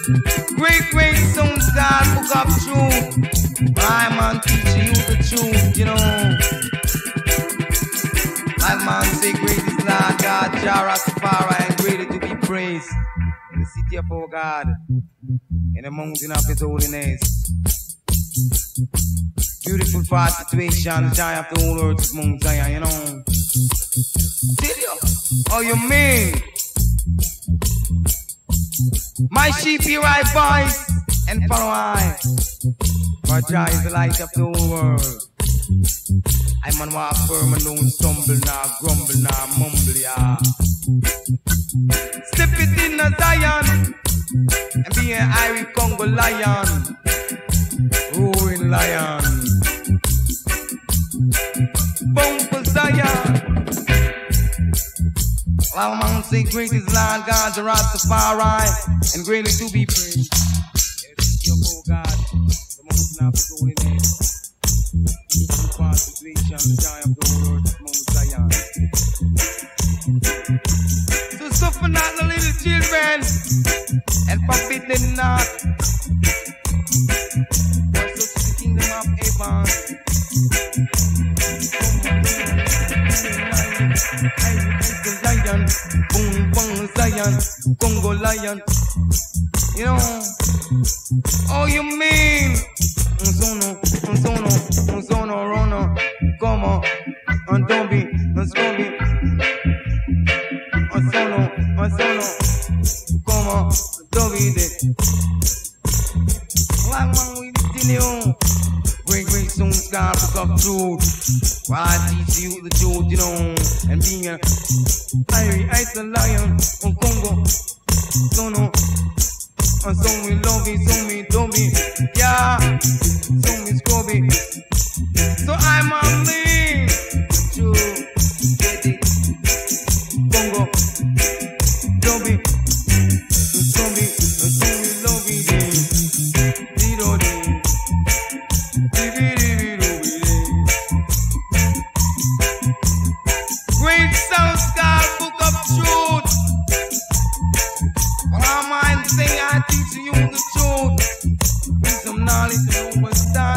Great songs, God, book of truth. My man teaching you the truth, you know. My man say great is Lord God, Jah Rastafari, and greater to be praised. In the city of our God, in the mountain of His holiness. Beautiful far situation, giant of the whole earth is Mount Zion, you know. Did you? Oh, you mean? My sheep hear I voice and follow I. For Jah is the light of the whole world. I man walk firm and don't stumble, nor grumble, nor mumble, yeah. Step it in a Zion and be an Irish Congo lion, roaring lion. Boom for Zion. Our man say great is Lord God, the Rastafari, and greatly to be praised. Yes, your oh God, the mountain of His holiness. Beautiful far situation, the giant of the whole earth, Mount Zion. So suffer not the little children, and forbid them not. For such the kingdom of heaven. Lion, boom, boom, Zion, Congo lion. You know, oh, you mean? Unsono, Rono, como, Andobi, Unscobi. Unsono, como, Dobide. Like one we did you. Great songs, God, book of truth. While I teach you the truth, you know, and being a ice a lion on Congo, Sono, and so me love me, so me don't be, yeah, so me scrubby. So I'm a man, true, get it, Congo, Dobby, so me love me, Didody. Great sounds, God, book of truth. When our mind say I teach you the truth, wisdom, knowledge, and understanding.